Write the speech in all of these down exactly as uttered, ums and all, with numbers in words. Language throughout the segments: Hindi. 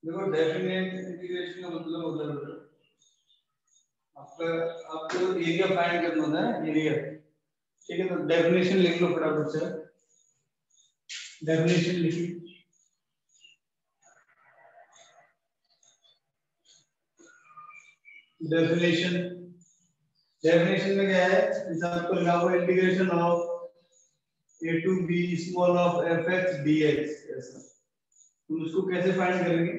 देखो डेफिनेट इंटीग्रेशन का मतलब होता है आपका आपको एरिया फाइंड करना होता है एरिया, ठीक है। तो डेफिनेशन लिख लो फटाफट से, डेफिनेशन लिखी। डेफिनेशन डेफिनेशन में क्या है, जैसे आपको लिखा हुआ integration of a to b small of fx dx, ऐसा तो उसको कैसे फाइंड करेंगे?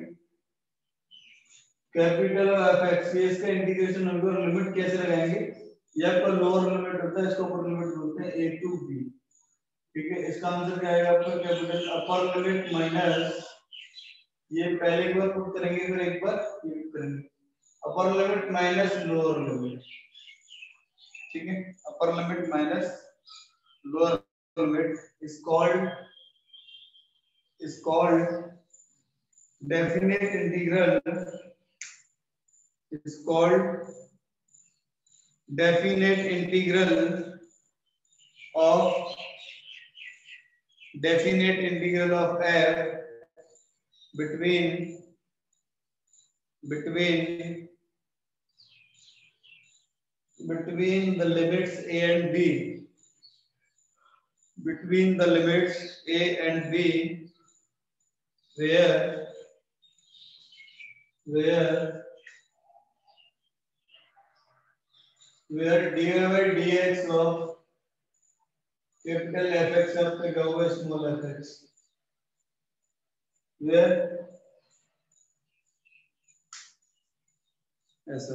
कैपिटल ऑफ fx, ये इसका इंटीग्रेशन होगा और लिमिट कैसे लगाएंगे? ये आपका लोअर लिमिट होता है, इसको अपर लिमिट बोलते हैं a to b, ठीक है। इसका आंसर क्या आएगा आपका? कैपिटल अपर लिमिट माइनस, ये पहले एक बार पुट करेंगे फिर एक बार ये करेंगे, upper limit minus lower limit, ठीक है। Upper limit minus lower limit is called is called definite integral is called definite integral of definite integral of f between between between the limits a and b, between the limits a and b, where where where dy by dx of capital fx of the over small fx, where ऐसा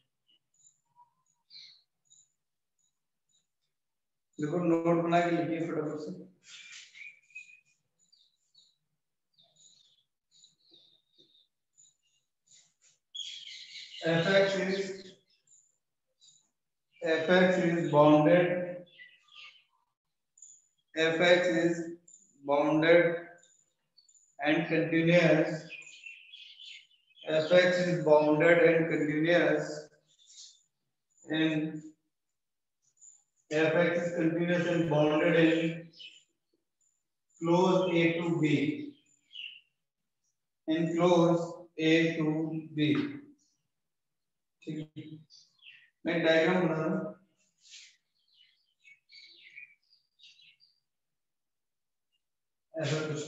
देखो नोट बना के लिखिए फटाफट से। fx is fx is bounded fx is bounded and continuous fx is bounded and continuous in fx is continuous and bounded in close a to b, in close a to b, ठीक है। मैं डायग्राम बना रहा हूं, ऐसा कुछ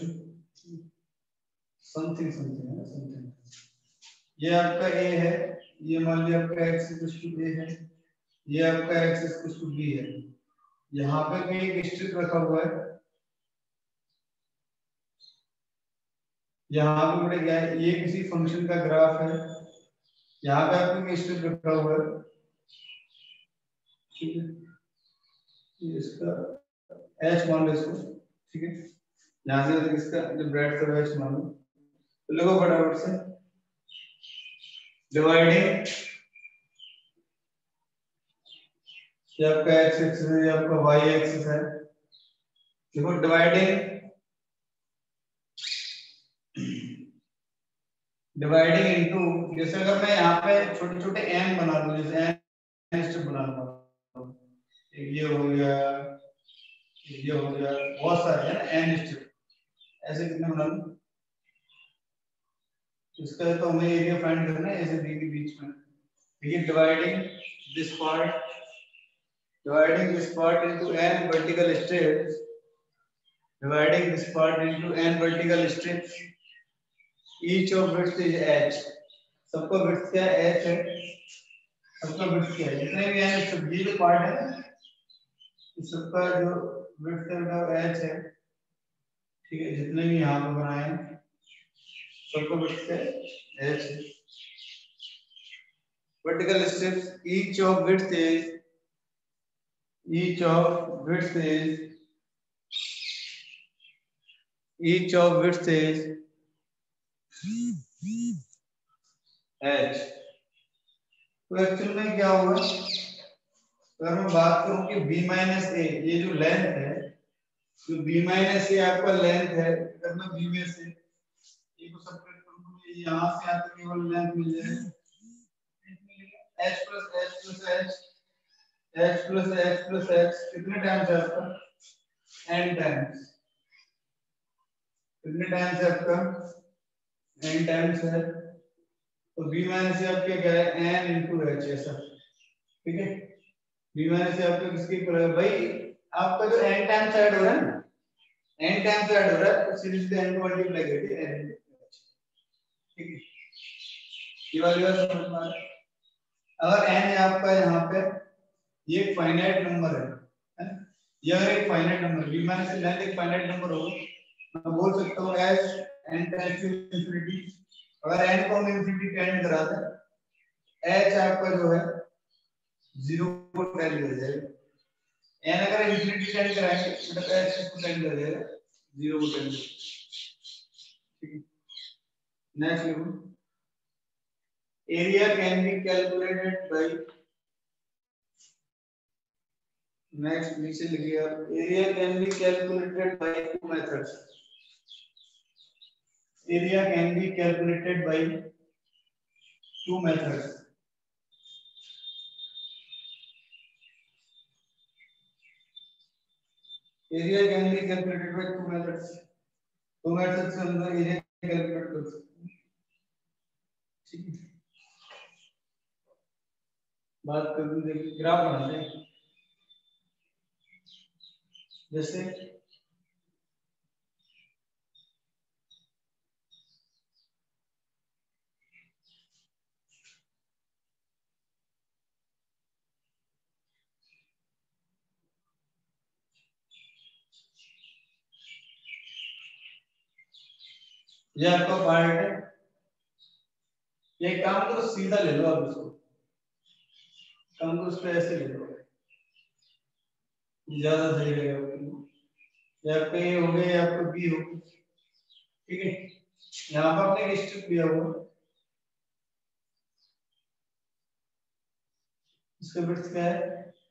समथिंग समथिंग है समथिंग, ये आपका a है, ये मान लिया आपका x इक्वल टू a है, ये आपका x इक्वल टू b है, यहाँ पे भी एक स्ट्रिप रखा हुआ है, यहाँ पे बड़े क्या है, ये किसी फंक्शन का ग्राफ है, यहाँ पे आपको स्ट्रिप रखा हुआ है, ठीक है। ये इसका h मान लो इसको, ठीक है। यहाँ से इसका जो ब्रेड का h मान लो, तो लिखो फटाफट से डिवाइडिंग, ये आपका x एक्सिस है, ये आपका y एक्सिस है, देखो डिवाइडिंग डिवाइडिंग इनटू, जैसे अगर मैं यहाँ पे छोटे छोटे n बना दूं, जैसे n स्टेप बना दूं, ये हो गया ये हो गया, बहुत सारे हैं ना n स्टेप, ऐसे कितने बना दूं? इसका तो हमें एरिया फाइंड करना है ऐसे b के बीच में, ठीक है। Dividing this part dividing this part into n vertical strips dividing this part into n vertical strips, each of width is h, सबका width क्या है? h है, सबका width क्या है? जितने भी n स्ट्रिप, ये जो पार्ट है इस सबका जो width है वो h है, ठीक है। जितने भी यहाँ पे बनाए हैं सबका width क्या है? h है। vertical strips, each of width is each of width is each of width is h, तो एक्चुअल में क्या होगा, अगर मैं बात करूं कि b माइनस ए, ये जो लेंथ है, जो b माइनस ए आपका लेंथ है, अगर मैं b में से ए को सबट्रैक्ट करूं तो ये यहां से यहाँ तक केवल लेंथ मिल जाएगी h plus h plus h h plus h plus h, कितने टाइम्स है आपका? n टाइम्स, कितने टाइम्स है आपका? n टाइम्स है तो b माइनस से आपके क्या है n इनटू h ऐसा, ठीक है। b माइनस से आपका किसके इक्वल है भाई, आपका जो n टाइम्स ऐड हो रहा है ना, n टाइम्स ऐड हो रहा है तो सीरीज से n को मल्टीप्लाई करके n इनटू h, ठीक है। ये वाली बात समझ में आ रहा है। अगर n है आपका यहाँ पे, ये एक फाइनाइट नंबर है, है ना, ये अगर एक फाइनाइट नंबर b माइनस से लेंथ एक फाइनाइट नंबर होगा, मैं बोल सकता हूँ as n tends to infinity, अगर n को हम इंफिनिटी टेंड करा दें, h आपका जो है जीरो को टेंड कर जाएगा, n अगर इंफिनिटी टेंड कराएंगे मतलब h को टेंड कर जाएगा जीरो को टेंड, ठीक है। नेक्स्ट लिखो, area can be calculated by, next नीचे लिखिए आप, area can be calculated by two methods, area can be calculated by two methods, area can be calculated by two methods, दो मेथड से हम लोग एरिया कैलकुलेट कर सकते हैं, ठीक है। बात करते हैं, देखिए ग्राफ बनाते हैं, जैसे ये आपका पार्ट है, ये काम करो सीधा ले लो आप इसको, काम को उसको ऐसे ले लो, ज्यादा सही रहेगा आपको, या आपका ए हो गया या आपका बी हो गया, ठीक है। यहाँ पर आपने एक स्ट्रिप लिया हुआ, इसका विड्थ क्या है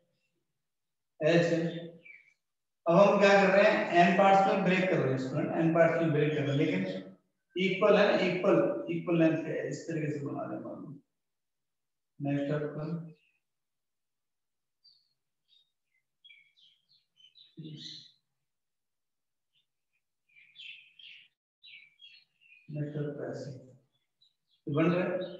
h है। अब हम क्या कर रहे हैं, n पार्ट्स में ब्रेक कर रहे हैं इसको, n पार्ट्स में ब्रेक कर रहे हैं, लेकिन इक्वल है ना, इक्वल इक्वल लेंथ है, इस तरीके से बना रहे हैं मालूम। नेक्स्ट आपका नेक्स्ट आपका ऐसे तो बन रहा है,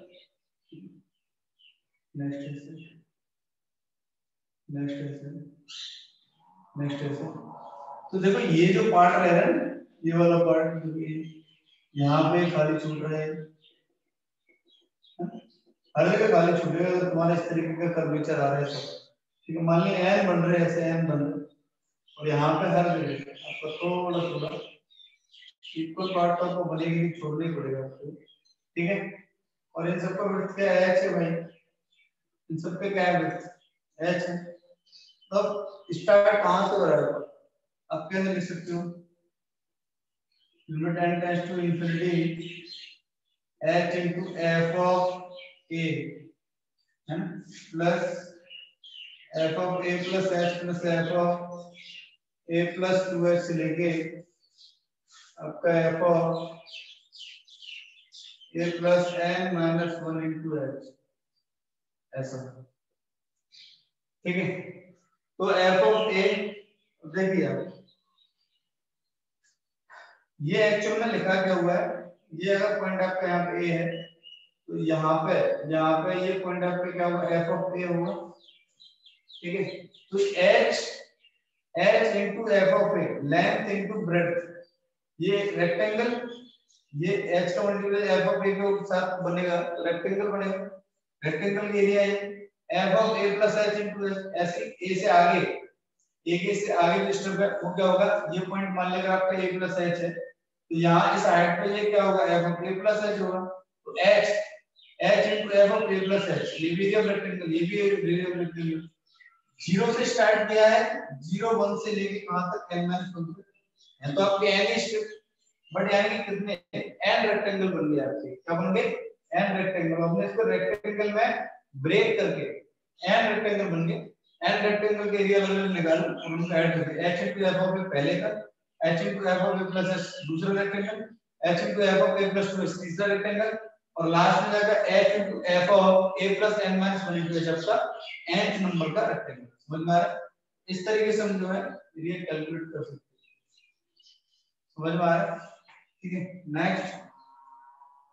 नेक्स्ट ऐसे, नेक्स्ट ऐसे, नेक्स्ट ऐसे। तो देखो ये जो पार्ट रह रहा है ना, ये वाला पार्ट जो ये यहाँ पे खाली छूट रहा है, हर जगह खाली छूटेगा अगर तुम्हारे इस तरीके का कर्वेचर आ रहा है तो, ठीक है। मान लिया n बन रहे हैं ऐसे, n बन रहे हैं और यहाँ पे हर जगह आपको थोड़ा थोड़ा इक्वल पार्ट तो आपको बनेगी, छोड़ना ही पड़ेगा आपको, ठीक है। और इन सबका विड्थ क्या है, h है भाई, इन सब पे क्या है विड्थ h है। तो स्टार्ट कहाँ से हो रहा है, आप कैसे लिख सकते हो, unit n tends to infinity h into f of a है ना, plus f of a plus h plus f of a plus two h से लेके आपका f of a plus n minus one into h ऐसा, ठीक है। तो f of a देखिए आप, ये एक्चुअल में लिखा क्या हुआ है, ये अगर पॉइंट आपका यहाँ पे a है तो यहाँ पे यहाँ पे ये पॉइंट आपका क्या हुआ, f of a हुआ, ठीक है। तो h h into f of a length into breadth, ये रेक्टेंगल, ये h का मल्टीप्लाई f of a के साथ बनेगा रेक्टेंगल बनेगा, रेक्टेंगल का एरिया है f of a plus h into h, ऐसे a से आगे, a के से आगे जो स्टेप है वो क्या होगा, ये पॉइंट मान लेगा आपका a plus h है, तो यहाँ इस हाइट पे ये क्या होगा, f of a plus h होगा, तो h h into f of a plus h, ये भी एरिया ऑफ रेक्टेंगल, ये भी एरिया ऑफ रेक्टेंगल। जीरो से स्टार्ट किया है, जीरो वन से लेके कहां तक n माइनस वन तक है, तो आपके n स्टेप, बट यानी कि कितने n रेक्टेंगल बन गए आपके, क्या बन गए n रेक्टेंगल, हमने इसको रेक्टेंगल में ब्रेक करके n रेक्टेंगल बन गए, n रेक्टेंगल के एरिया अलग-अलग निकालो और उनको ऐड करके h into f of a पहले का, h into f of a plus h दूसरा rectangle, h into f of a plus two h तीसरा रेक्टेंगल, और लास्ट में जाएगा h into f of a plus n minus one into h आपका nth नंबर का रेक्टेंगल, समझ में आ रहा है। इस तरीके से हम जो है एरिया कैलकुलेट कर सकते हैं, समझ में आ रहा है, ठीक है। Next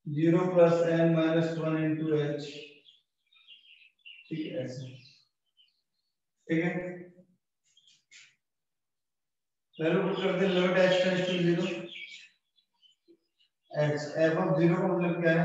zero plus n minus one into h, ठीक है ऐसे, ठीक है। वैल्यू पुट करते हैं, limit h tends to zero, h f of zero का मतलब क्या है,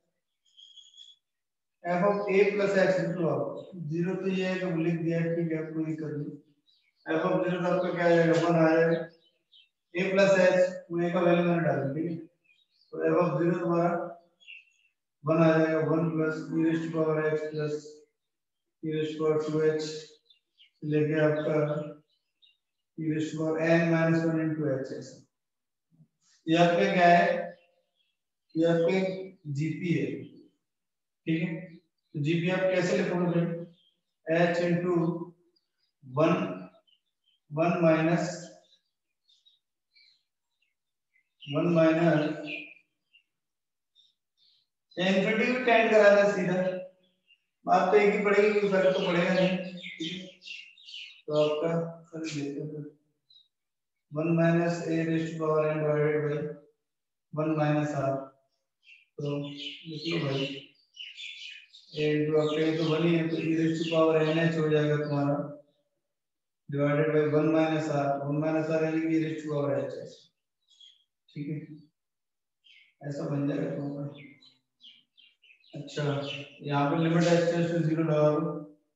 f of a plus x into of zero, तो ये है कि लिख दिया है, ठीक है कोई दिक्कत नहीं। एफ ऑफ जीरो तो आपका क्या आ जाएगा, वन आ जाएगा, ए प्लस एच वो ए का वैल्यू मैंने डाल दी, ठीक है। तो एफ ऑफ जीरो तुम्हारा वन आ जाएगा, one plus e raise to power x plus e raise to power two h लेके आपका e raise to power n minus one into h ऐसा। ये आपका क्या है, ये आपके जीपी है, ठीक है। तो जीपी आप कैसे लिखोगे भाई, h into one one minus one minus infinity को टेंड कराना सीधा, बात तो एक ही पड़ेगी, कोई फर्क तो पड़ेगा नहीं, ठीक है। तो आपका कर लेते हैं one minus a raise to power n divided by one minus r, तो लिख लो भाई ए इंटू आपका तो वन ही है, तो e raise to power n h हो जाएगा तुम्हारा divided by one minus r, one minus r यानी कि e raise to power h है, ठीक है ऐसा बन जाएगा तुम्हारा। अच्छा यहाँ पे limit h tends to zero लगा दो,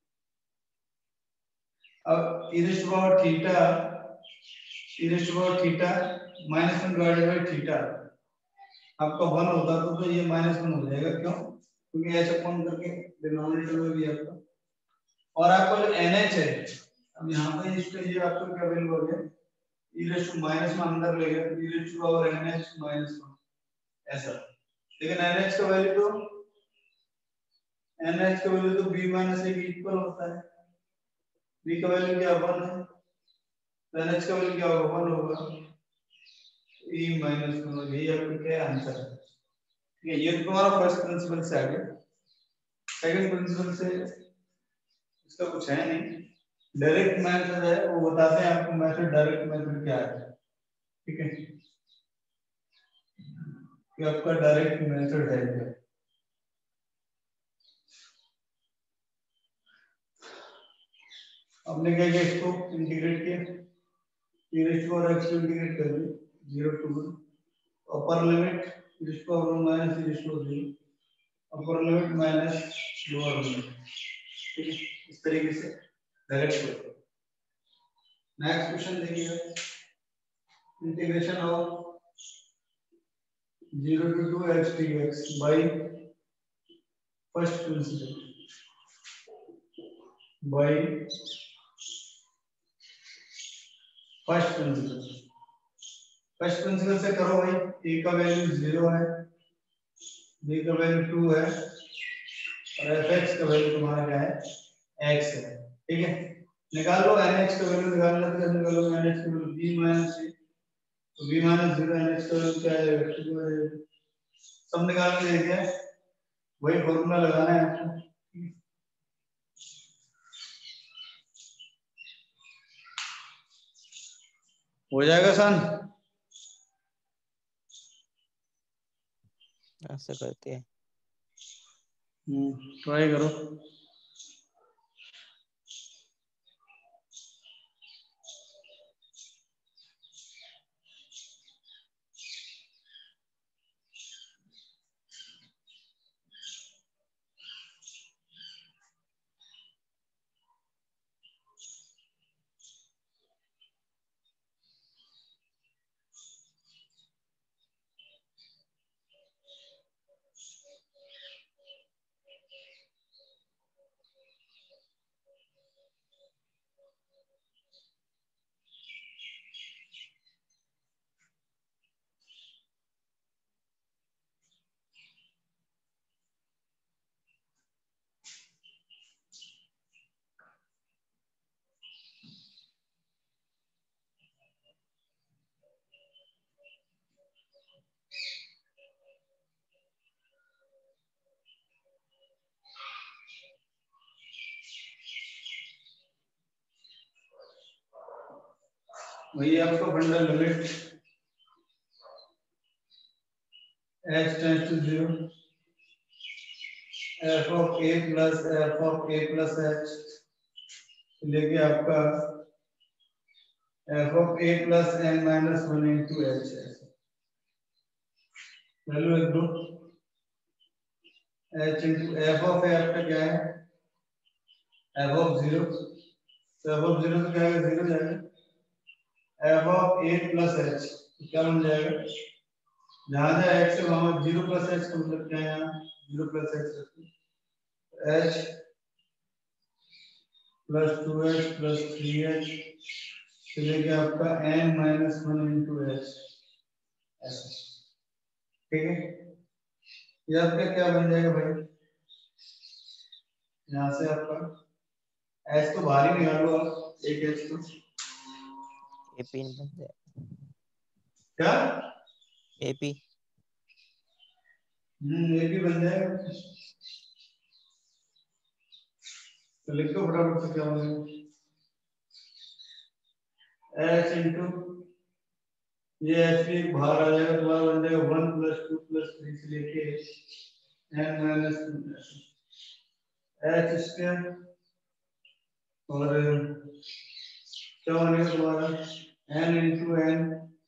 अब e raised to power theta e raised to power theta minus one divided by theta आपका वन होता तो तो ये माइनस वन हो जाएगा, क्यों, क्योंकि ऐसे अपॉन करके डिनोमिनेटर में भी आपका, और आपका जो एनएच है, अब यहाँ पे इसका ये आपको क्या वैल्यू हो गया, e raised to माइनस में अंदर ले गया e raised to power nh minus one ऐसा, लेकिन एनएच का वैल्यू तो एनएच का वैल्यू तो b माइनस ए के इक्वल होता है, b का वैल्यू क्या वन है, तो एनएच का वैल्यू क्या होगा, वन होगा, e माइनस वन, यही आपका क्या आंसर है, ठीक है। ये तो तुम्हारा फर्स्ट प्रिंसिपल से आ गया, सेकंड प्रिंसिपल से इसका कुछ है नहीं, डायरेक्ट मेथड है, वो बताते हैं आपको मेथड, डायरेक्ट मेथड क्या है, ठीक है, कि आपका डायरेक्ट मेथड है क्या। हमने क्या किया, इसको इंटीग्रेट किया, e raised to power x को इंटीग्रेट कर दिया zero to one, upper limit e raised to power one minus e raised to power zero, upper limit minus lower limit, ठीक है इस तरीके से डायरेक्ट करो। नेक्स्ट क्वेश्चन देखिए, integration of zero to two x dx by first principle by first principle, first principle से करो भाई, a का वैल्यू जीरो है, b का वैल्यू टू है, और fx का वैल्यू तुम्हारा क्या है, x है, ठीक है। निकाल लो nh का वैल्यू, निकालना है तो निकालो nh का वैल्यू b माइनस c, तो b माइनस जीरो nh का वैल्यू क्या है, सब निकाल के देखिए, वही फॉर्मूला लगाना है आपको, हो जाएगा सन, ऐसा करते हैं, हम्म ट्राई करो। वही आपका बंडल limit h tends to zero, f of a plus f of a plus h लेके आपका f of a plus n minus one into h है। वैल्यू लिख दो, h into f of a आपका क्या है, f of जीरो, तो f of जीरो तो क्या है, जीरो जाएगा, f of a plus h तो क्या बन जाएगा, जहां जहां x है वहां जीरो प्लस h का मतलब क्या है, यहाँ जीरो प्लस h रखो, h plus two h plus three h तो लेके आपका n minus one into h ऐसा, ठीक है। ये आपका क्या बन जाएगा भाई, यहाँ से आपका एच तो बाहर ही निकालो आप, एक एच तो एपी बन जाए, क्या एपी हम्म ये भी बन जाएगा, तो लिखो फटाफट से क्या बनेगा, एच इंटू ये एच भी बाहर आ जाएगा, तुम्हारा बन जाएगा one plus two plus three से लेके n minus two h square और क्या बनेगा तुम्हारा n into n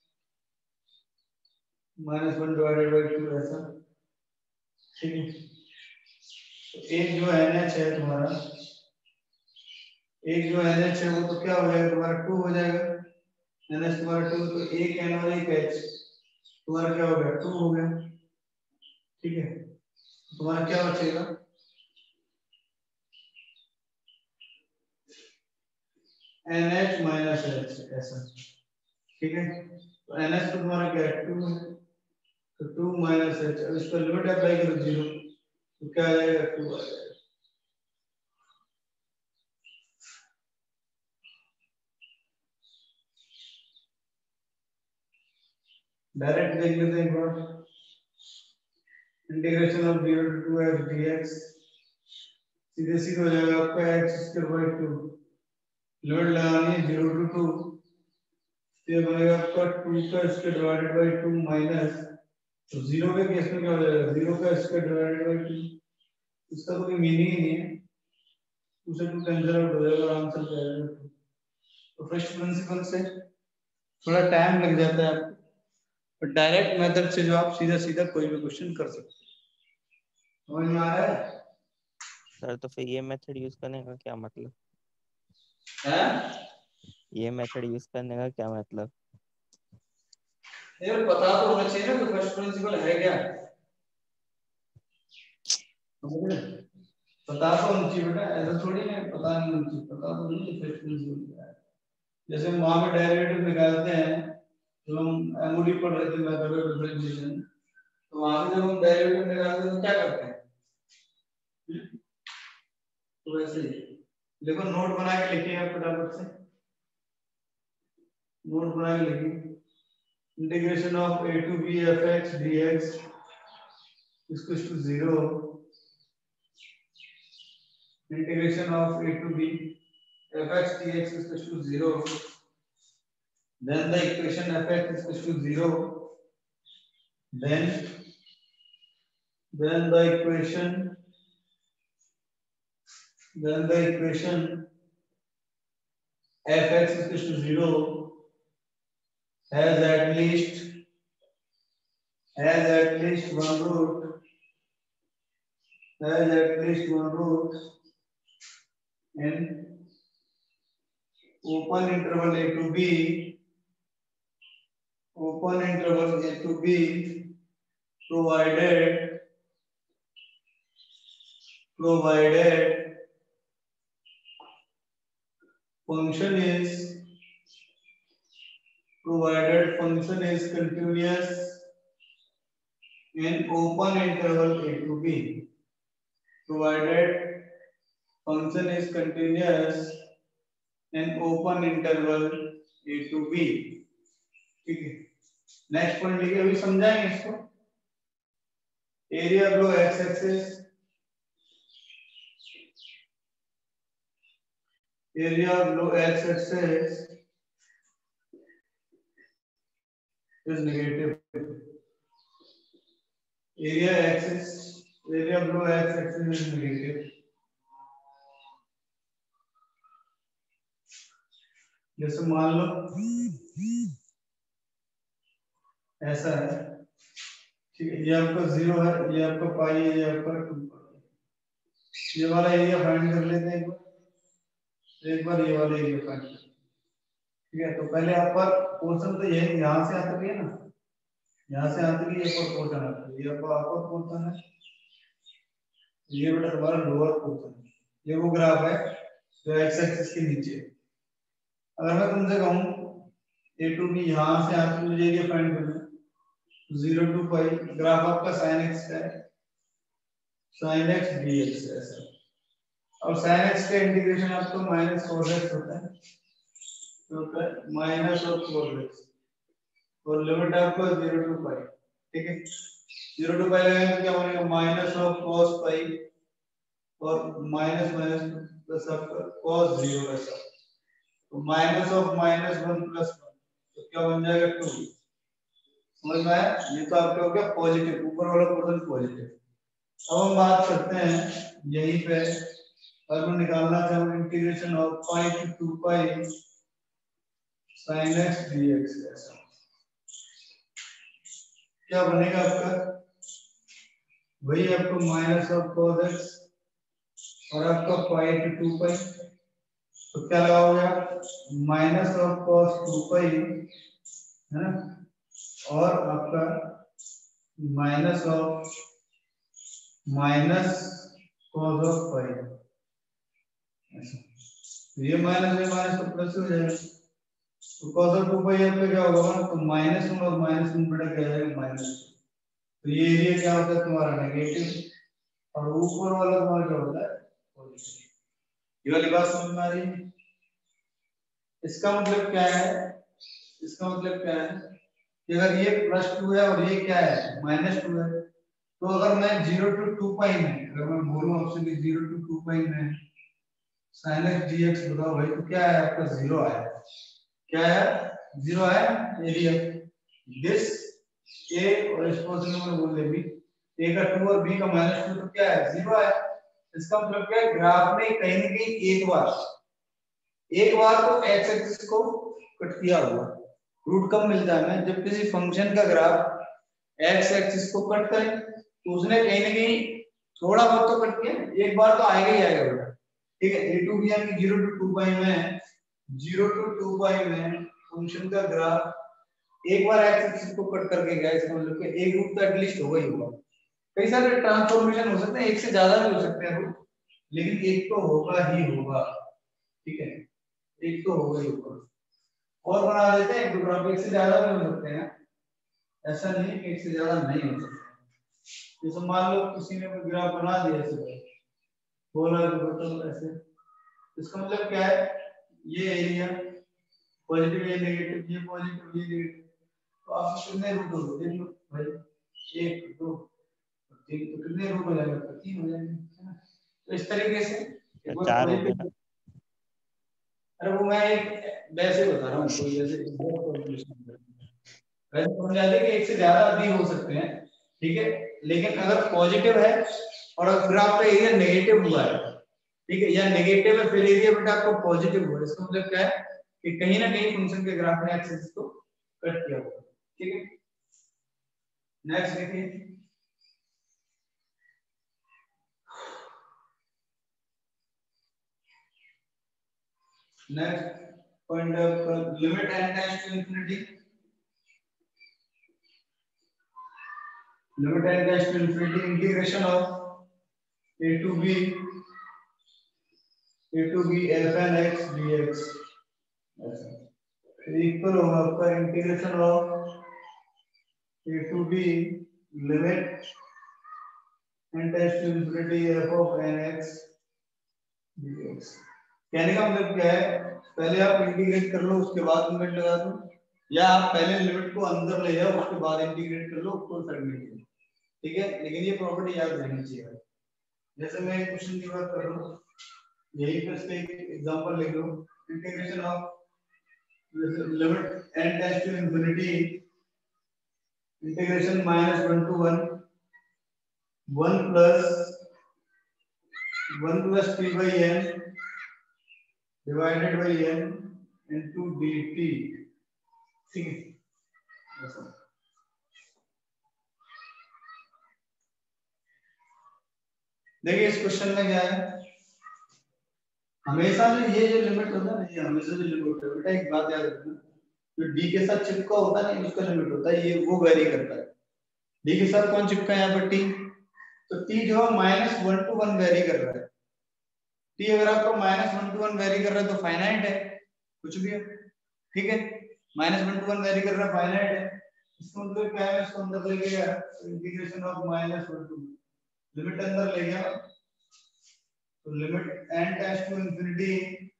minus one divided by two ऐसा, ठीक है। तो एक जो एन एच है तुम्हारा, एक जो एन एच है वो तो क्या हो जाएगा तुम्हारा टू हो जाएगा, एन एच तुम्हारा टू, तो एक एन और एक एच तुम्हारा क्या हो गया, टू हो गया, ठीक है। तुम्हारा क्या बचेगा, एन एच माइनस एच ऐसा, ठीक है। तो एन एच तो तुम्हारा क्या है, टू है, तो टू माइनस एच, अब इसका लिमिट अप्लाई करो जीरो, तो क्या आ जाएगा, टू आ जाएगा। डायरेक्ट देख लेते हैं एक बार, integration of zero to two h dx सीधे सीधे हो जाएगा आपका x square by two, limit लगानी है जीरो टू टू, तो ये बनेगा आपका टू का square divided by two minus, तो जीरो के केस में क्या हो जाएगा, जीरो का स्क्वायर डिवाइडेड बाई टू, इसका तो कोई मीनिंग ही नहीं है, उसे टू कैंसिल आउट हो जाएगा, आंसर क्या आएगा टू। तो फर्स्ट प्रिंसिपल से थोड़ा टाइम लग जाता है आपको, पर डायरेक्ट मेथड से जो आप सीधा सीधा कोई भी क्वेश्चन कर सकते हो, समझ में आ रहा है सर। तो फिर ये मेथड यूज करने का क्या मतलब है, ये मेथड यूज करने का क्या मतलब? ये पता तो होना चाहिए ना कि फर्स्ट प्रिंसिपल है क्या, पता तो होना चाहिए बेटा, ऐसा थोड़ी ना पता नहीं होना चाहिए, पता तो नहीं फर्स्ट प्रिंसिपल क्या है। जैसे हम वहां पे डेरिवेटिव निकालते हैं, तो हम एमओडी पढ़ रहे थे, मेथड ऑफ डिफरेंशिएशन, तो वहां पे जब हम डेरिवेटिव निकालते हैं तो क्या करते हैं, तो वैसे ही देखो, नोट बना के लिखिए आप फटाफट से, नोट बना के लिखिए, इंटीग्रेशन of a to b fx dx equals to zero, integration of a to b fx dx equals to zero, then the equation fx is equals to zero, then then the equation then the equation fx is equals to zero has at least has at least one root has at least one root in open interval a to b, open interval a to b, provided provided function is provided function is continuous in open interval a to b, provided function is continuous in open interval a to b, ठीक है। नेक्स्ट पॉइंट लिखिए, अभी समझाएंगे इसको, एरिया लो x axis, area below x axis is negative, area axis area below x axis is negative. जैसे मान लो ऐसा है, ठीक है, ये आपका जीरो है, ये आपका पाई है, ये आपका टू पाई। ये वाला एरिया फाइंड कर लेते हैं एक बार एक बार ये वाला एरिया फाइंड कर, ठीक है। तो पहले आपका पोर्शन तो ये यहाँ से आता है ना, यहाँ से आती है, ये पर पोर्शन आता है, ये आपका अपर पोर्शन है, ये बेटा तुम्हारा लोअर पोर्शन है। ये वो ग्राफ है जो एक्स एक्सिस के नीचे। अगर मैं तुमसे कहूँ ए टू बी यहाँ से आके मुझे एरिया फाइंड करना है, जीरो टू पाई, ग्राफ आपका साइन एक्स का है, साइन एक्स डी एक्स ऐसा। और साइन एक्स का इंटीग्रेशन आपको माइनस फोर एक्स होता है, तो होता है माइनस और फोर एक्स, और लिमिट आपको जीरो टू पाई, ठीक है। जीरो टू पाई लगाएंगे तो क्या बनेगा, माइनस ऑफ कॉस पाई और माइनस माइनस प्लस आपका कॉस जीरो ऐसा, तो minus of minus one plus one, तो क्या बन जाएगा टू। समझ में आया? ये तो आपका हो गया पॉजिटिव, ऊपर वाला पोर्शन पॉजिटिव। अब हम बात करते हैं यहीं पे, अगर हम निकालना चाहे integration of pi to two pi sine x dx ऐसा, क्या बनेगा आपका, वही आपको माइनस ऑफ cos x और आपका पाई टू टू पाई, तो क्या लगाओगे आप, minus of cos two pi है ना, और आपका minus of minus cos of pi, तो ये माइनस में माइनस तो प्लस हो जाएगा, तो cos ऑफ टू पाई पे क्या होगा, तो माइनस वन और माइनस वन बड़ा क्या जाएगा माइनस, तो ये एरिया क्या होता है तुम्हारा नेगेटिव, और ऊपर वाला तुम्हारा क्या होता है पॉजिटिव। ये वाली बात समझ में आ रही है? इसका मतलब क्या है, इसका मतलब क्या है कि अगर ये प्लस टू है और ये क्या है माइनस टू है, तो अगर मैं जीरो टू टू पाई में, अगर मैं बोलूं आपसे कि जीरो टू टू पाई में sin x dx बताओ भाई, तो क्या है आपका जीरो आया, क्या है जीरो है एरिया दिस a, और इस पोर्शन में बोल दे भी a का टू और b का माइनस टू, तो क्या है जीरो है। इसका मतलब क्या है, ग्राफ में कहीं ना कहीं एक बार एक बार तो x एक्सिस को कट किया हुआ, रूट कब मिलता है हमें, जब किसी फंक्शन का ग्राफ x एक्सिस को कट करे, तो उसने कहीं ना कहीं थोड़ा बहुत तो कट किया, एक बार तो आएगा ही आएगा बेटा, ठीक है। a टू b यानी जीरो टू टू पाई में जीरो टू टू पाई में फंक्शन का ग्राफ एक बार x एक्सिस को कट करके गया, इसका मतलब कि एक रूट तो एटलीस्ट होगा ही होगा। कई सारे ट्रांसफॉर्मेशन हो सकते हैं, एक से ज्यादा भी हो सकते हैं रूट, लेकिन एक तो होगा ही होगा, ठीक है, एक तो होगा ही होगा। और बना देते हैं एक दो ग्राफ, एक से ज्यादा भी हो सकते हैं, ऐसा नहीं कि एक से ज्यादा नहीं हो सकते। जैसे मान लो किसी ने कोई ग्राफ बना दिया ऐसे बोला तो ऐसे, इसका मतलब क्या है, ये एरिया पॉजिटिव ये नेगेटिव, ये पॉजिटिव ये नेगेटिव, तो आप कितने रूट हो देख लो भाई, एक दो तीन, तो कितने रूट हो जाएंगे, तो तीन हो जाएंगे, है ना। तो इस तरीके से एक बार चार हो गए ना। अरे वो मैं एक वैसे बता रहा हूँ, कोई जैसे वैसे समझ आते कि एक से ज्यादा भी हो सकते हैं, ठीक है। लेकिन अगर पॉजिटिव है और अगर ग्राफ का एरिया नेगेटिव हुआ है, ठीक है, या नेगेटिव है फिर एरिया बेटा आपको पॉजिटिव हुआ है, इसका मतलब क्या है कि कहीं ना कहीं फंक्शन के ग्राफ ने एक्सिस को कट किया हुआ है, ठीक है। नेक्स्ट देखिए, next point of limit n tends to infinity, limit n tends to infinity integration of a to b a to b fn x dx equal होगा आपका integration of a to b limit n tends to infinity f of nx dx। कहने का मतलब क्या है, पहले आप इंटीग्रेट कर लो उसके बाद लिमिट लगा दो, या आप पहले लिमिट को अंदर ले जाओ उसके बाद इंटीग्रेट कर लो उसको सेगमेंट, ठीक है। लेकिन ये प्रॉपर्टी याद रहनी चाहिए। जैसे मैं एक क्वेश्चन की बात कर रहा हूँ, यही पे इसका एक एग्जांपल लिख लो, integration of limit n tends to infinity integration minus one to one one plus one plus t by n divided by n into d t. ठीक है, देखिए इस क्वेश्चन में क्या है, हमेशा जो ये जो लिमिट होता है ना, ये हमेशा जो लिमिट होता है बेटा, एक बात याद रखना, जो डी के साथ चिपका होता है ना उसका लिमिट होता है, ये वो वेरी करता है। डी के साथ कौन चिपका है यहाँ पर, टी, तो टी जो है minus one to one vary कर रहा है। टी अगर आपको minus one to one vary कर रहा है तो फाइनाइट है, कुछ भी है, ठीक है, minus one to one vary कर रहा है, फाइनाइट है। इसका मतलब क्या है, इसको अंदर ले गया, integration of minus one to limit अंदर ले गया, तो limit n tends to infinity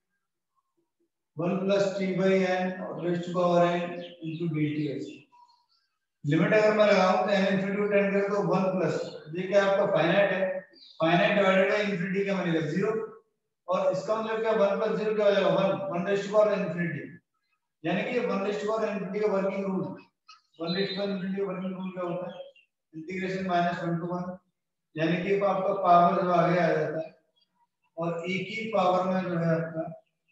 one plus t by n raised to power n into dt है। लिमिट अगर मैं लगाऊं तो n इंफिनिटी टेंड करे तो वन प्लस, ये क्या आपका फाइनाइट है, फाइनाइट डिवाइडेड बाय इंफिनिटी का मतलब जीरो, और इसका मतलब क्या, वन प्लस जीरो क्या हो जाएगा, one, one raised to power infinity, यानी कि one raised to power infinity का working rule, one raised to power infinity का वर्किंग रूल क्या होता है, integration minus one to one, यानी कि आपका पावर जो आगे आ जाता है, और एक ही पावर में जो है आपका,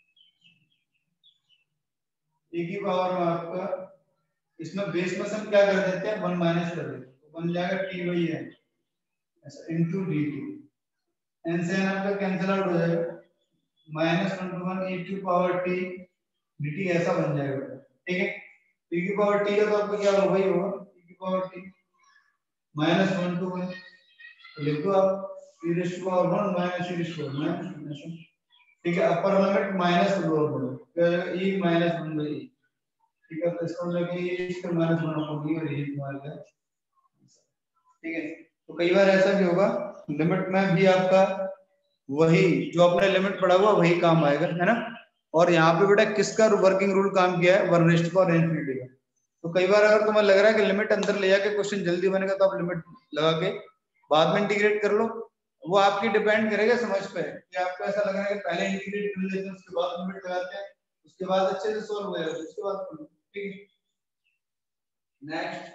एक ही पावर में आपका, इसमें बेस में हम क्या कर देते हैं, वन माइनस कर देते हैं, तो बन जाएगा टी बाई एन ऐसा इनटू dt, n से n आपका कैंसिल आउट हो जाएगा, minus one to one e to power t dt ऐसा बन जाएगा। ठीक है, e की पावर t है तो आपका क्या होगा, वही होगा e की power t minus one to one, लिख दो आप e raise to power one minus e raise to power minus, ठीक है, upper limit minus lower limit क्या हो जाएगा, e minus one by e, ठीक है, तो इसका मतलब कि इसका माइनस वन अपॉन e और e तुम्हारा, ठीक है। तो कई बार ऐसा भी होगा, लिमिट में भी आपका वही जो आपने लिमिट पढ़ा हुआ वही काम आएगा, है ना, और यहाँ पे बेटा किसका वर्किंग रूल काम किया है, one raised to power infinity का। तो कई बार अगर तुम्हें लग रहा है कि लिमिट अंदर ले जाके क्वेश्चन जल्दी बनेगा, तो आप लिमिट लगा के बाद में इंटीग्रेट कर लो, वो आपकी डिपेंड करेगा समझ पे, कि आपको ऐसा लग रहा है कि पहले इंटीग्रेट कर लेते हैं उसके बाद लिमिट लगाते हैं, उसके बाद अच्छे से सॉल्व हो जाएगा, उसके बाद, ठीक है। नेक्स्ट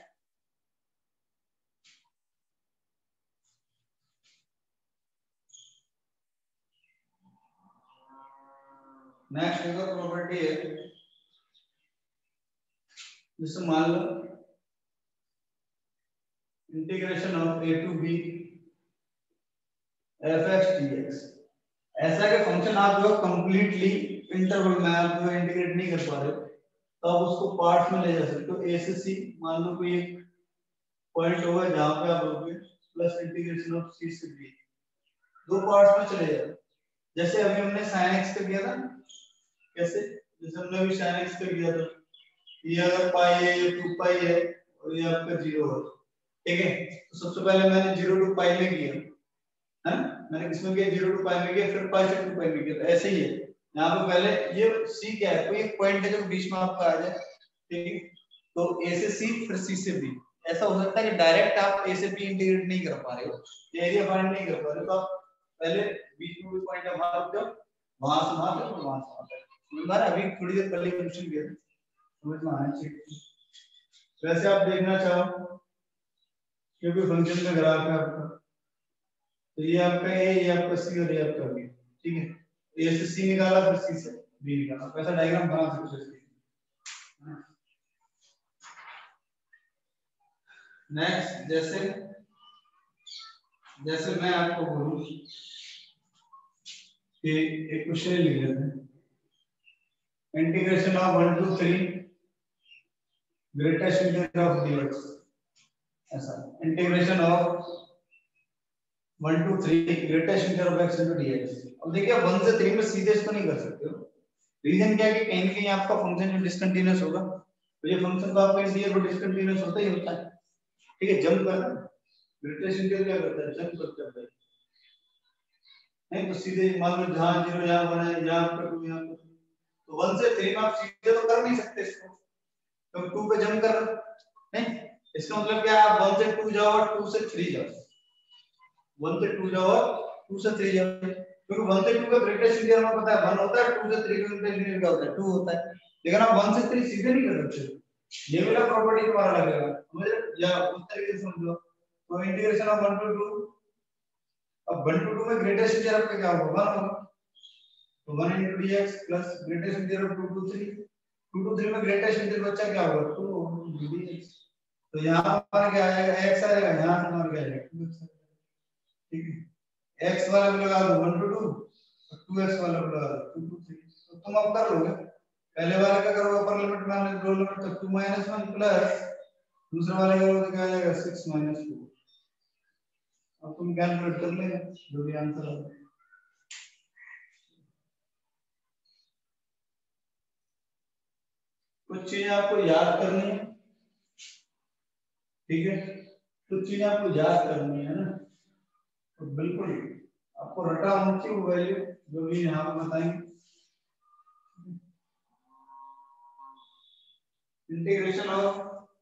नेक्स्ट एक और प्रॉपर्टी है, जैसे मान लो integration of a to b fx dx, ऐसा के फंक्शन आप जो कंप्लीटली इंटरवल में आप जो इंटीग्रेट नहीं कर पा रहे हो, तो आप उसको पार्ट्स में ले जा सकते हो, a से c, मान लो कोई एक पॉइंट होगा जहां पे आप लोगे प्लस इंटीग्रेशन ऑफ c से b, दो पार्ट्स में चले जाओ, जैसे अभी हमने sin x का किया था, कैसे, जैसे हमने अभी sin x का किया था, ये अगर पाई है, ये टू पाई है, और ये आपका जीरो है, ठीक है, तो सबसे पहले मैंने जीरो टू पाई में किया है, मैंने किसमें किया, जीरो टू पाई में किया, फिर पाई से टू पाई में किया, तो ऐसे ही है यहाँ पे, पहले ये c क्या है, कोई एक पॉइंट है जो बीच में आपका आ जाए, ठीक है, तो a से c फिर c से b, ऐसा हो सकता है कि डायरेक्ट आप a से b इंटीग्रेट नहीं कर पा रहे हो, एरिया फाइंड नहीं कर पा रहे हो, तो आप पहले बीच में कोई पॉइंट है वहां रुक जाओ, वहां से वहां तक, वहां से वहां तक, समझ में, अभी थोड़ी देर पहले क्वेश्चन किया समझ में आना चाहिए। वैसे आप देखना चाहो क्योंकि फंक्शन का ग्राफ है आपका, तो ये आपका a, ये आपका c और ये आपका b, ठीक है, a से c निकाला फिर c से b निकाला, तो ऐसा डायग्राम बना सकते हो। नेक्स्ट जैसे जैसे मैं आपको बोलूं कि एक क्वेश्चन लिख लेते हैं, integration of one to three greatest integral of dx, ऐसा integration of one to three greatest integral of x into dx। अब देखिए वन से थ्री में सीधे इसको नहीं कर सकते हो, रीजन क्या है कि कहीं कहीं आपका फंक्शन जो डिसकंटीन्यूअस होगा, तो ये फंक्शन तो आपका इंटीग्रल को डिसकंटीन्यूअस होता ही होता है, ठीक है, जंप करना, ग्रेटेस्ट इंटीग्रल क्या करता है, जंप करता है, नहीं तो सीधे मान लो जहां जीरो यहां बना है, यहां पर टू, यहां पर, तो वन से थ्री में आप सीधे तो कर नहीं सकते इसको, तो टू पे जंप कर नहीं, इसका मतलब क्या है, आप वन से टू जाओ और टू से थ्री जाओ, वन से टू जाओ और टू से थ्री जाओ, क्योंकि वन से टू का ग्रेटेस्ट इंटीग्रल हमें पता है वन होता है, टू से थ्री का ग्रेटेस्ट इंटीग्रल क्या होता है, टू होता है, लेकिन आप वन से थ्री सीधे नहीं कर सकते, ये वाला प्रॉपर्टी तुम्हारा लगेगा, समझ रहे, या उस तरीके से समझो, तो integration of one to two अब वन टू टू में ग्रेटेस्ट इंटीजर आपका क्या होगा, वन होगा, तो one into dx plus greatest integer of two to three, two to three में ग्रेटेस्ट इंटीजर बच्चा क्या होगा, टू dx, तो यहाँ पर क्या आएगा, x आएगा, यहाँ से मान क्या आएगा, टू x, ठीक है, x वाला भी लगा दो one to two, two x वाला भी लगा दो टू टू थ्री, तो तुम अब कर लोगे, पहले वाले का करोगे upper limit minus lower limit, तो टू माइनस वन प्लस दूसरे वाले का करोगे क्या आएगा, सिक्स माइनस टू, अब तुम कैलकुलेट कर लेंगे जो भी आंसर आएगा। कुछ चीजें आपको याद करनी है, ठीक है, कुछ चीजें आपको याद करनी है ना, तो बिल्कुल आपको रटा होनी चाहिए वो वैल्यू जो भी यहाँ पे बताएंगे। इंटीग्रेशन ऑफ,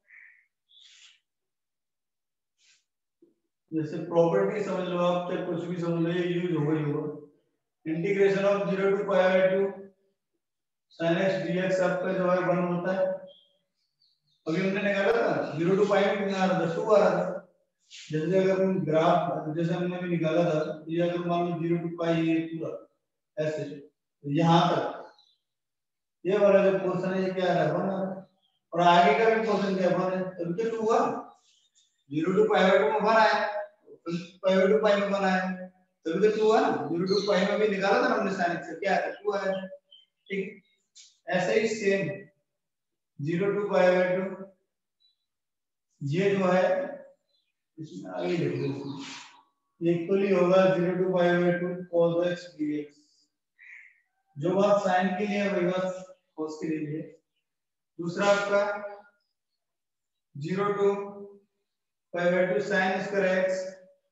जैसे प्रॉपर्टी समझ लो आप, चाहे कुछ भी समझ लो, ये यूज होगा ही होगा। Integration of zero to pi by two sin x dx आपका जो है वन होता है, अभी हमने निकाला था जीरो टू पाई में कितना आ रहा था, टू आ रहा था, जैसे अगर हम ग्राफ जैसे हमने भी निकाला था, ये अगर मान लो जीरो टू पाई ये पूरा ऐसे, तो यहाँ तक ये वाला जो पोर्शन है ये क्या आ रहा है, वन आ रहा है, और आगे का भी पोर्शन क्या वन है, तभी तो टू हुआ, zero to pi by two में वन आया, पाई बाय टू पाई में वन आया, तभी तो टू हुआ ना, जीरो टू पाई में भी निकाला था हमने sin x, क्या है टू आया, ठीक, ऐसे ही same zero to pi by two, ये जो है इसमें आगे लिख दो, ये इक्वली होगा zero to pi by two cos x dx, जो बात sin के लिए वही बात cos के लिए है। दूसरा आपका zero to pi by two sin square x,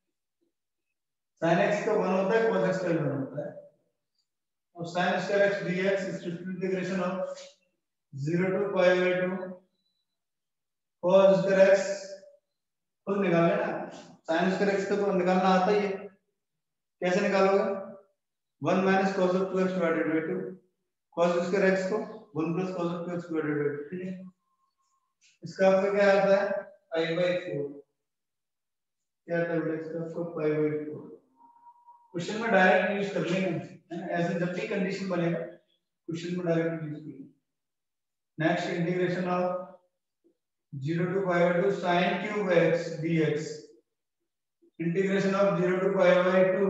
sin x का वन होता है, cos x का वन होता है, और sin square x dx is integration of zero to pi by two cos square x, खुद निकालना ना, sin स्क्वायर x का तो निकालना आता ही है, कैसे निकालोगे, one minus cos of two x divided by two, cos square x को one plus cos of two x divided by two, ठीक है, इसका आपका क्या आता है पाई बाय फोर, क्या आता है इसका आपको पाई बाय फोर, क्वेश्चन में डायरेक्ट यूज कर लेंगे है ना, ऐसे जब भी कंडीशन बनेगा क्वेश्चन में डायरेक्ट यूज करेंगे। Next integration of zero to pi by two sin cube x dx, integration of zero to pi by two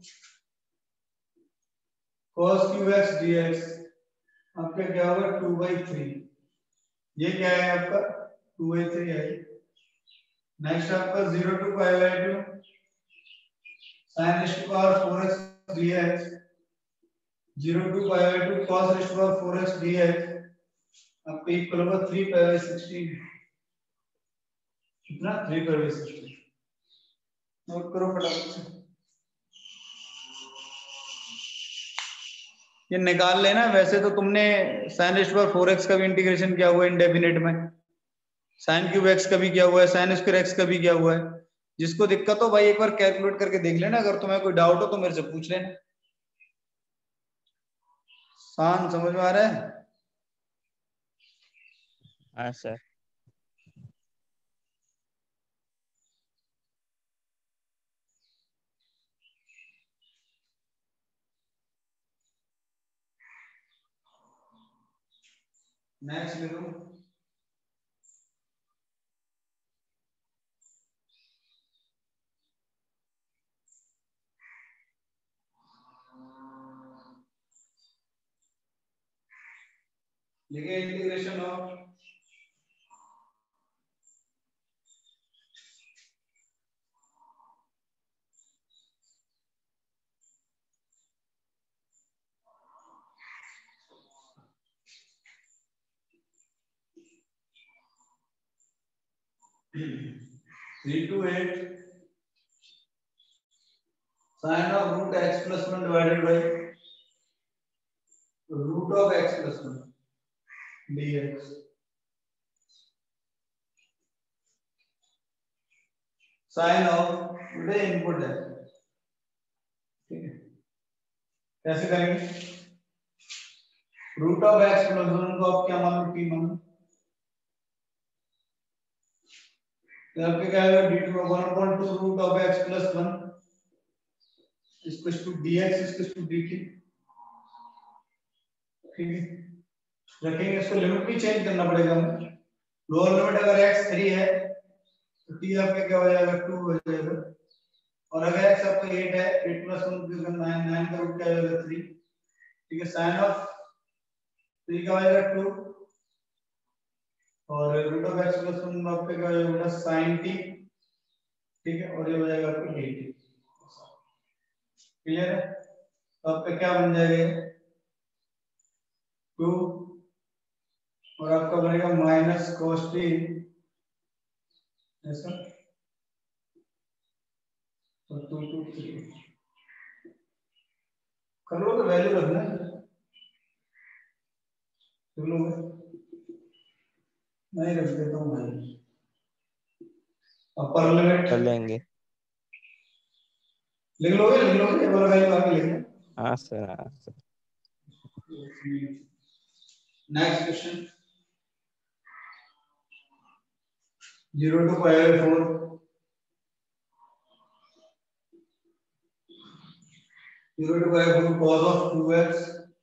cos cube x dx, आपका क्या होगा टू बाई थ्री, ये क्या है आपका टू बाई थ्री है। नेक्स्ट आपका zero to pi by two sin raised to power four x dx, zero to pi by two cos raised to power four x dx, आपका इक्वल होगा थ्री पाई बाय सिक्सटीन, कितना three pi by sixteen, note करो फटाफट से, ये निकाल लेना। वैसे तो तुमने sin raised to power four x का भी इंटीग्रेशन किया हुआ है इंडेफिनिट में, sin क्यूब x का भी किया हुआ है, sin स्क्वायर x का भी किया हुआ है, जिसको दिक्कत हो भाई एक बार कैलकुलेट करके देख लेना, अगर तुम्हें कोई डाउट हो तो मेरे से पूछ लेना। शान समझ में आ रहा है? हाँ सर। नेक्स्ट लिखो, लिखे integration of three to eight sin of root x plus one divided by root of x plus one dx, sin of ये इनपुट है, ठीक है, कैसे करेंगे, root of x plus one को आप क्या मान लो t मान लो, तो आपके क्या आएगा d to one upon two root of x plus one, इसको टू डी एक्स इसको टू डी टी, ठीक है रखेंगे। इसको लिमिट भी चेंज करना पड़ेगा हमें। लोअर लिमिट अगर x थ्री है तो t आपका क्या हो जाएगा टू हो जाएगा, और अगर x आपका एट है, eight plus one plus nine, nine का रूट क्या हो जाएगा थ्री, ठीक है। साइन ऑफ थ्री का हो जाएगा टू, और root of x plus one आपका क्या हो जाएगा sin t, ठीक है, और ये हो जाएगा आपका dt। क्लियर है? तो आपका क्या बन जाएगा टू, और आपका बनेगा माइनस cos t ऐसा, तो टू टू थ्री कर लो, तो वैल्यू रखना है चलो नहीं रख देता हूँ भाई। अपर लिमिट कर लेंगे। लिख लोगे लिख लोगे एक बार वैल्यू आगे लिख लें। हाँ सर, हाँ sir. Next question zero to pi by four, zero to pi by four cos of two x,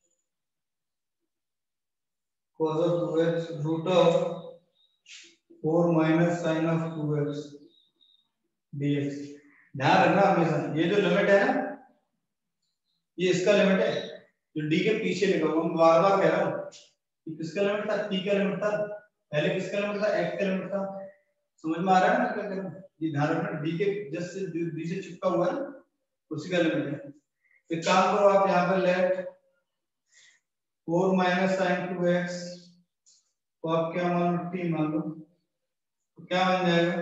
cos of two x root of four minus sin of two x dx। ध्यान रखना हमेशा ये जो लिमिट है ना, ये इसका लिमिट है जो d के पीछे लिखा हुआ। मैं बार बार कह रहा हूँ कि किसका लिमिट था, t का लिमिट था, पहले किसका लिमिट था, x का लिमिट था। समझ में आ रहा है ना क्या कह रहा हूँ? ये ध्यान रखना d के जस्ट से d से चिपका हुआ है उसी का लिमिट है। एक काम करो आप यहाँ पर let four minus sine two x को आप क्या मान लो t मान लो, तो क्या बन जाएगा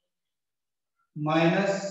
minus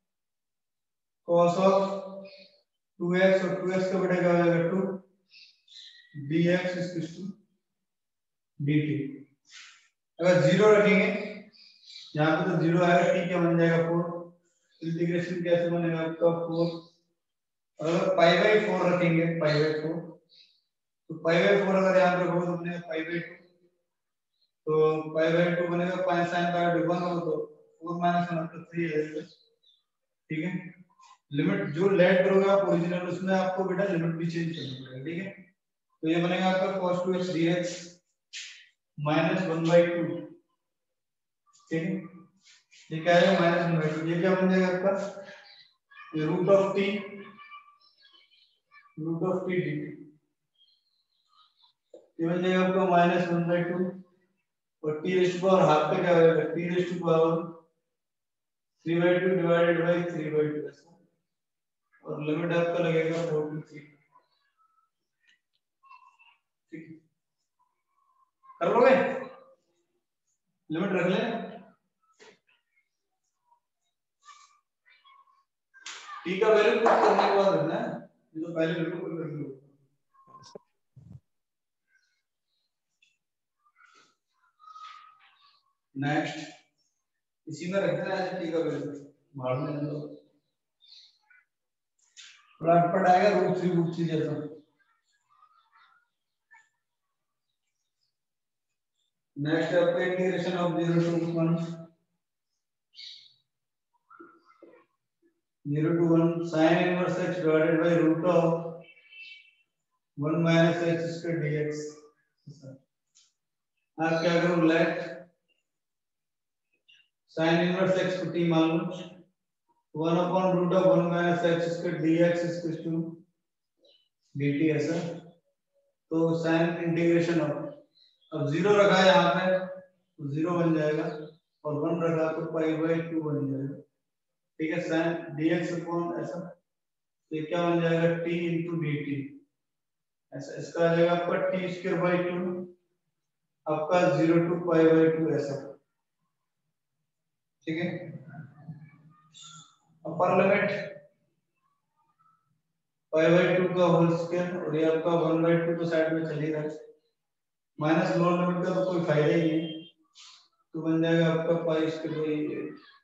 cos of two x, और टू एक्स का बेटा क्या हो जाएगा two dx is equal to dt। अगर जीरो रखेंगे यहाँ पे तो जीरो आएगा, t क्या बन जाएगा फोर, इंटीग्रेशन कैसे बनेगा आपका फोर। और अगर पाई बाय फोर रखेंगे, पाई बाय फोर, तो पाई बाय फोर अगर यहाँ पे रखोगे तो बनेगा पाई बाय टू, तो पाई बाय टू बनेगा pi sine pi by one हो, तो फोर माइनस वन तो थ्री है, ठीक है। लिमिट जो लेट करोगे आप ओरिजिनल उसमें आपको बेटा लिमिट भी चेंज करनी पड़ेगी, ठीक है। तो ये बनेगा आपका cos two x dx minus one by two, ठीक है। ये क्या है माइनस वन बाई टू, ये क्या बन जाएगा आपका root of t, root of t d, ये बन जाएगा आपका माइनस वन बाई टू, और टी रेस्ट पावर हाफ पे क्या हो जाएगा t raised power three by two divided by three by two, और लिमिट आपका लगेगा फोर टू थ्री, ठीक है। कर लोगे लिमिट रख लें, टी का वैल्यू पुट करने के बाद रखना है, ये तो पहले बिल्कुल पुट कर लो। नेक्स्ट इसी में रख देना है टी का वैल्यू, बाहर में दो थोड़ा अटपट आएगा रूट थ्री रूट थ्री जैसा। नेक्स्ट आपका integration of zero to one, zero to one sin inverse x divided by root of one minus x square dx। आप क्या करो लेट sin इनवर्स x को t मान लो, one upon root of one minus x square dx is equal to dt ऐसा। तो sin इंटीग्रेशन ऑफ, अब जीरो रखा है यहाँ पे तो जीरो बन जाएगा, और वन रखा तो पाई बाय टू बन जाएगा, ठीक है। sin dx अपॉन ऐसा, तो ये क्या बन जाएगा t into dt ऐसा। इसका आ जाएगा आपका t स्क्वायर बाय टू, आपका zero to pi by two ऐसा, ठीक है। Upper limit pi by two का होल स्क्वायर, और ये आपका वन बाय टू तो साइड में चलेगा, माइनस लोअर लिमिट का तो कोई फायदा ही नहीं, तो बन जाएगा आपका पाई स्क्वायर बाय,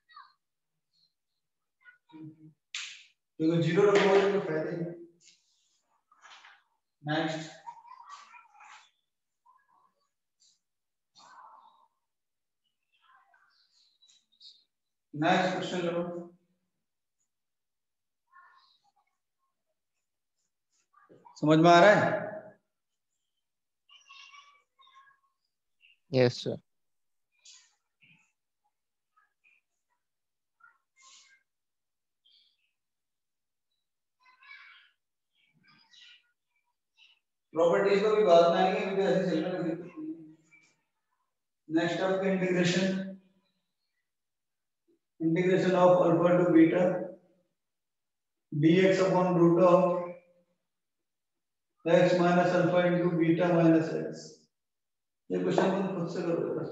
क्योंकि जीरो रखोगे तो फायदा ही नहीं। नेक्स्ट नेक्स्ट क्वेश्चन लो, समझ में आ रहा है? Yes sir. प्रॉपर्टीज को भी बाद में आएंगे, अभी तो ऐसे चल रहा है। नेक्स्ट आपका integration, integration of alpha to beta dx upon root of x minus alpha into beta minus x। ये क्वेश्चन तुम खुद से करोगे।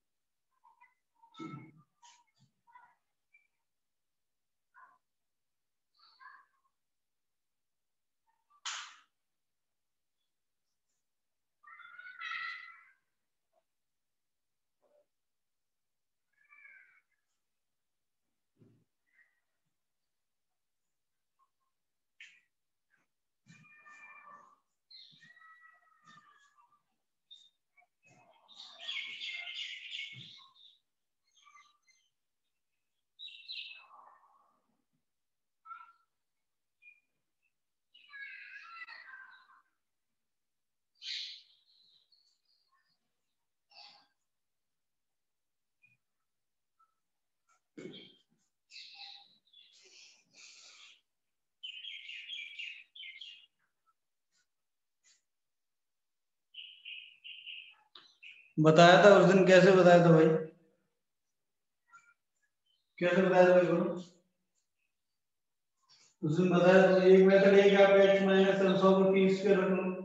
बताया था उस दिन, कैसे बताया था भाई? कैसे बताया था भाई बोलो? उस दिन बताया था एक मेथड है कि आप x माइनस अल्फा को t स्क्वायर रख लो।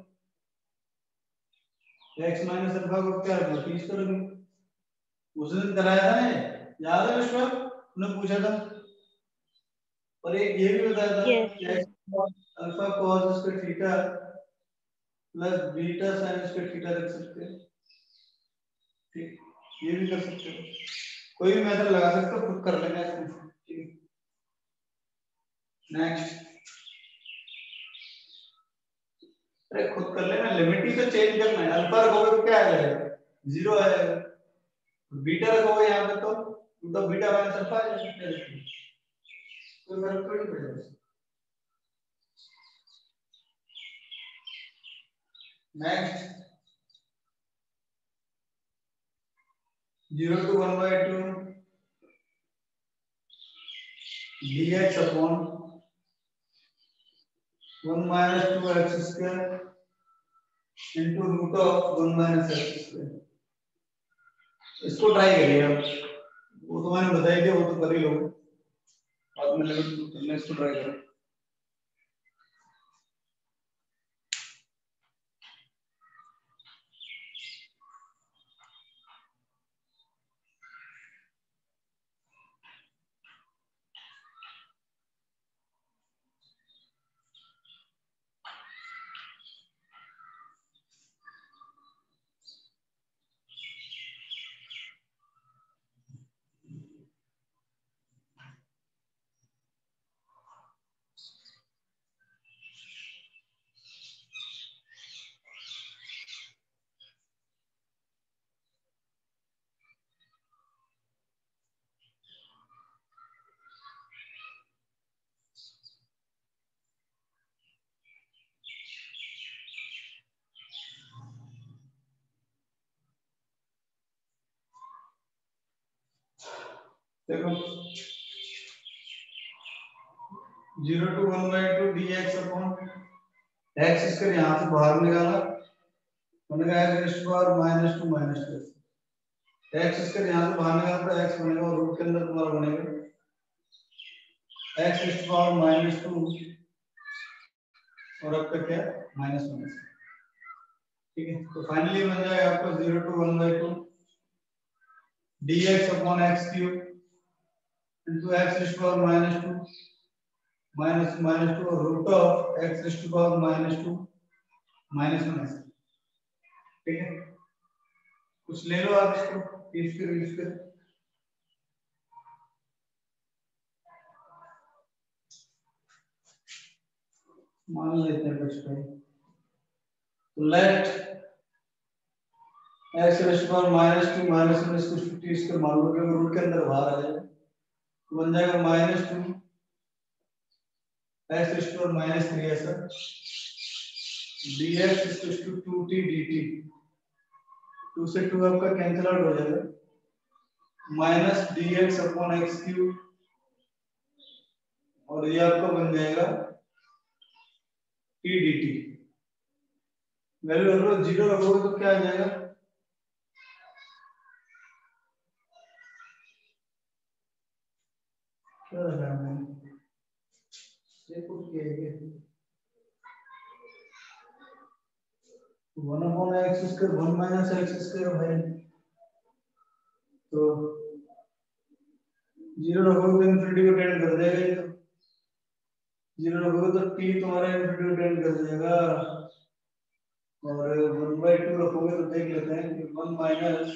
x माइनस अल्फा को क्या रख लो? t स्क्वायर रख लो। उस दिन कराया था ना, याद है विश्व? उन्होंने पूछा था। और एक ये भी बताया था कि x alpha cos square theta plus beta sin square theta रख सकते हैं। ठीक, ये भी कर सकते हो, कोई भी मेथड लगा सकते हो, खुद कर लेना इसमें। ठीक, नेक्स्ट, अरे खुद कर लेना, लिमिट ही तो चेंज करना है। अल्फा रखोगे तो क्या आ जाएगा? जीरो आ जाएगा। बीटा रखोगे यहाँ पे तो तो बीटा माइनस अल्फा आ जाएगा, कोई फर्क थोड़ी पड़ेगा। Next, zero to one by two dx upon one minus two x square into root of one minus x square. इसको ट्राई करिए आप, वो तो मैंने बताया कि वो तो कर ही लो, बाद में लिमिट करना, इसको ट्राई करो। देखो, zero to one by two d x upon x square यहाँ से बाहर निकाला, बनेगा x power minus two minus two. X square यहाँ से बाहर निकाला तो एक्स बनेगा, और रूट के अंदर तुम्हारा बनेगा एक्स पावर माइनस टू, और आपका क्या माइनस माइनस। ठीक है, तो फाइनली बन जाएगा आपका zero to one by two d x upon x cube into x power minus two minus minus two और root of x to power minus two minus minus. ठीक है, कुछ ले लो आप इसको, यूज करो यूज करो। मान लेते हैं कुछ भाई, तो let x raised power minus two minus में इसको फिफ्टी इसको मान लो कि रूट के अंदर बाहर आ जाएगा, तो बन जाएगा minus two x raised power minus three ऐसा dx equal to two t dt, two से टू आपका कैंसिल आउट हो जाएगा, minus d x upon x cube, और ये आपका बन जाएगा टी डी टी। वैल्यू रख लो, जीरो रखोगे तो क्या आ जाएगा, क्या रखा है मैंने, ये कुछ किया है one upon x square, one minus x square भाई, तो जीरो रखोगे तो इनफिनिटी को टेंड कर देगा ये, तो जीरो रखोगे तो टी तुम्हारा इनफिनिटी को टेंड कर देगा, और वन बाई टू रखोगे तो देख लेते हैं कि one minus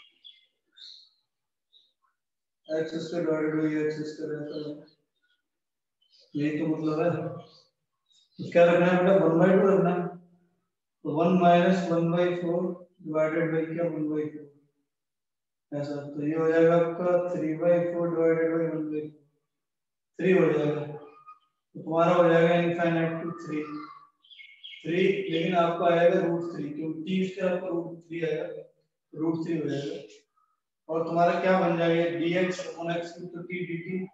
x square divided by x square, ऐसा यही तो मतलब है। तो क्या रखना है बेटा, वन बाई टू रखना है, तो one minus one by four divided by क्या, वन बाई फोर, ऐसा। तो ये हो जाएगा आपका three by four divided by one by three हो जाएगा, तो तुम्हारा हो जाएगा इनफाइनाइट टू थ्री थ्री, लेकिन आपका आएगा रूट थ्री, क्योंकि टी इसके आपका रूट थ्री आएगा, रूट थ्री हो जाएगा, और तुम्हारा क्या बन जाएगा, d x upon x cube, तो t d t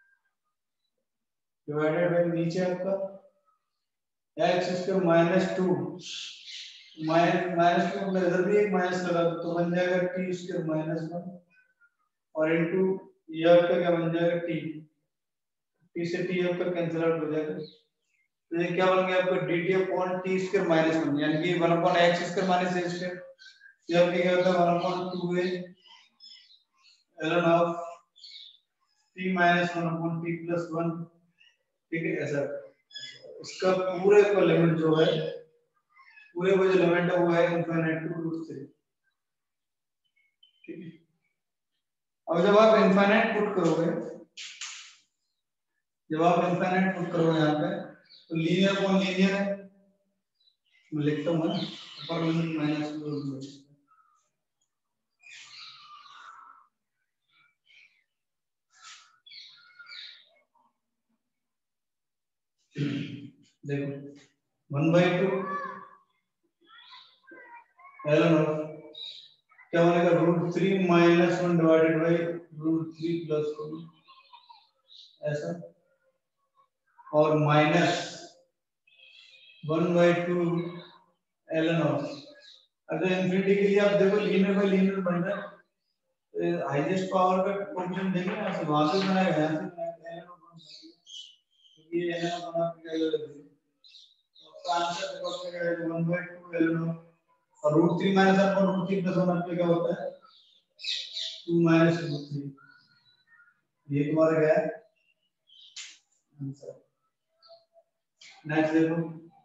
divided by नीचे आपका x square minus two, minus minus two में इधर भी एक माइनस लगा दो तो बन जाएगा टी स्क्वायर माइनस वन, और इनटू ये आपका क्या बन जाएगा, टी, टी से टी आपका कैंसिल आउट हो जाएगा, तो ये क्या बन गया आपका dt upon t square minus one, यानी कि one upon x square minus a square, ये आपके क्या होता है one upon two a ln of t minus one upon t plus one, ठीक है ऐसा। इसका पूरे का लिमिट जो है, पूरे का जो लिमिट है वो है इनफाइनाइट टू रूट थ्री, ठीक है। अब जब आप इनफाइनाइट पुट करोगे, जब आप इनफाइनाइट पुट करोगे यहाँ पे, तो लीनियर कौन लीनियर है, मैं लिखता हूँ ना, अपर लिमिट माइनस टू, देखो one by two l of क्या बनेगा, root three minus one divided by root three plus one, ऐसा, और minus one by two l of, अगर इनफिनिटी के लिए आप देखो लीनियर बाई लीनियर बन रहा है, हाईएस्ट पावर का कोएफिशिएंट देंगे ना, से वहां से बनाएगा, यहां से बनाएगा, ये एल ऑफ बना के क्या तो आंसर देखो क्या है, one by two l of, और root three minus upon root three plus one आपका क्या होता है, टू माइनस रूट थ्री, ये तुम्हारा क्या है आंसर। नेक्स्ट देखो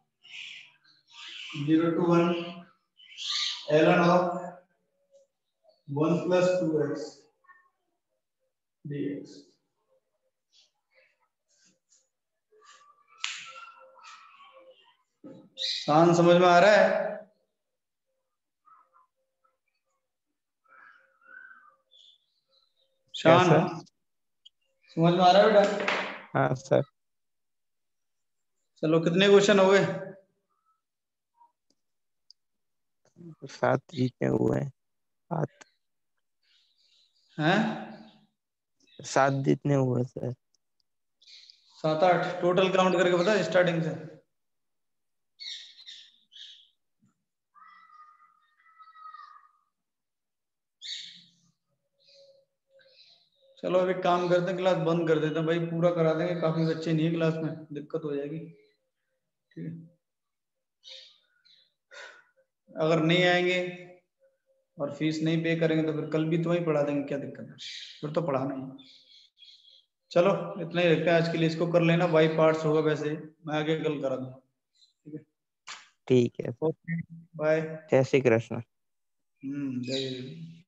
zero to one ln of one plus two x dx, शान समझ में आ रहा है, शान समझ में आ रहा है बेटा, हाँ सर। चलो कितने क्वेश्चन हो गए, सात जीतने हुए हैं, सात हैं सात जीतने हुए सर। सात आठ टोटल काउंट करके बता स्टार्टिंग से, चलो अभी काम करते हैं, क्लास बंद कर देते हैं भाई, पूरा करा देंगे, काफी बच्चे नहीं है क्लास में, दिक्कत हो जाएगी, ठीक है। अगर नहीं आएंगे और फीस नहीं पे करेंगे तो फिर कल भी तो वही पढ़ा देंगे, क्या दिक्कत है, फिर तो पढ़ाना ही। चलो इतना ही रखते हैं आज के लिए, इसको कर लेना, बाई पार्ट्स होगा वैसे, मैं आगे कल करा दूंगा, ठीक है। ठीक है, ओके बाय। जय श्री कृष्ण। हम्म जय